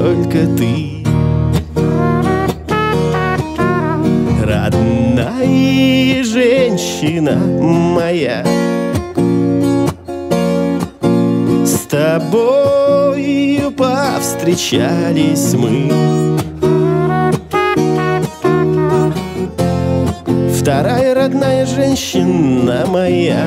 только ты. Родная женщина моя, с тобою повстречались мы. Вторая родная женщина моя,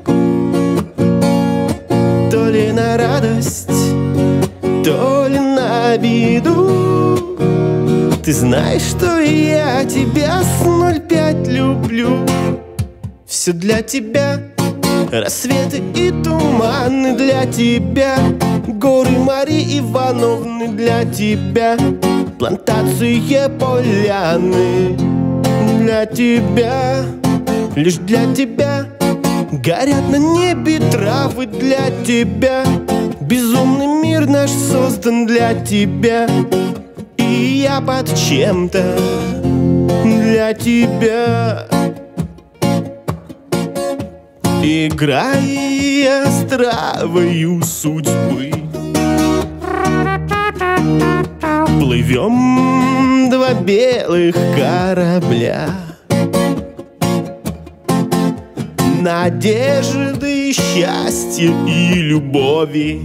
то ли на радость, то ли на беду. Ты знаешь, что я тебя с 05 люблю. Все для тебя, рассветы и туманы для тебя, горы Марии Ивановны для тебя, плантации поляны для тебя, лишь для тебя. Горят на небе травы для тебя, безумный мир наш создан для тебя. И я под чем-то для тебя, играя с травою судьбы. Плывем два белых корабля, надежды, счастья и любови.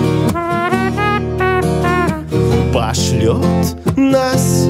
Пошлет нас.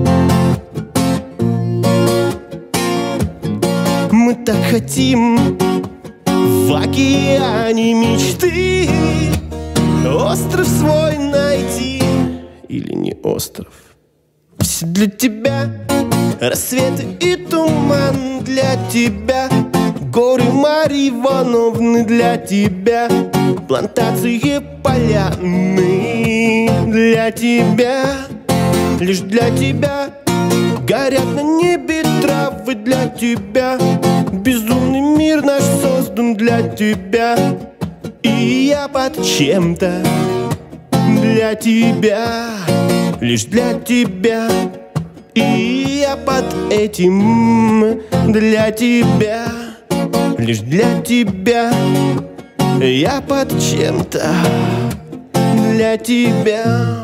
Мы так хотим в океане мечты остров свой найти. Или не остров. Все для тебя, рассветы и туман для тебя, горы Марии Ивановны для тебя, плантации поляны для тебя, лишь для тебя. Горят на небе травы для тебя, безумный мир наш создан для тебя. И я под чем-то для тебя, лишь для тебя. И я под этим для тебя, лишь для тебя. Я под чем-то для тебя.